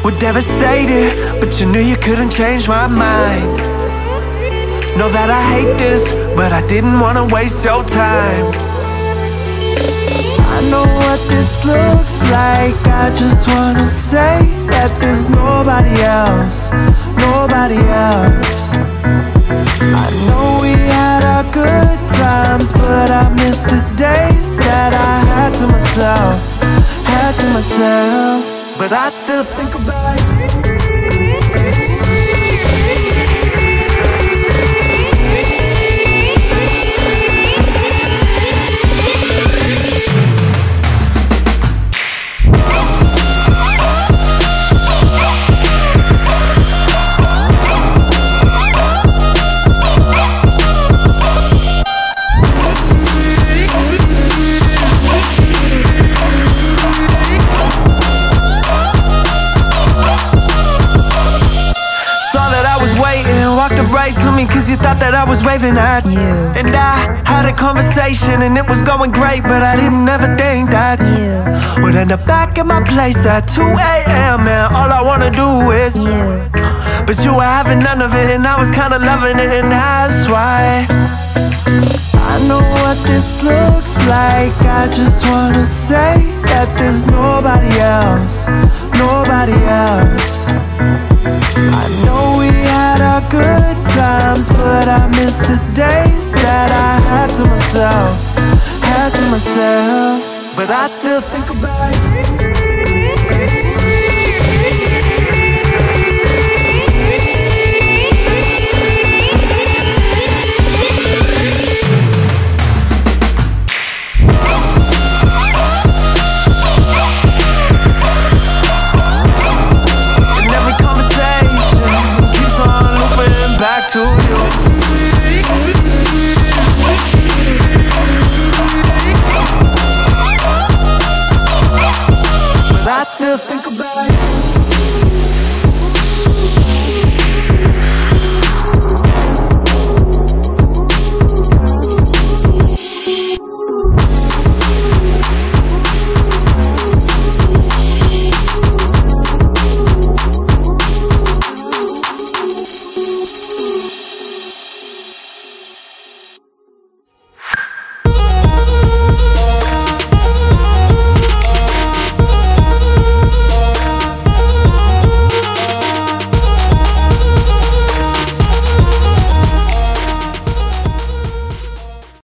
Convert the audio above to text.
were devastated, but you knew you couldn't change my mind. Know that I hate this, but I didn't wanna waste your time. I know what this looks like, I just wanna say that there's nobody else, nobody else. I know we had our good times, but I miss the days that I had to myself, had to myself. But I still think about it. Right to me cause you thought that I was waving at you. And I had a conversation and it was going great, but I didn't ever think that you would end up back at my place at 2 a.m. and all I wanna do is you. But you were having none of it and I was kinda loving it, and that's why I know what this looks like. I just wanna say that there's nobody else, nobody else. I know we had our good times, but I miss the days that I had to myself, had to myself. But I still think about it. Back to you.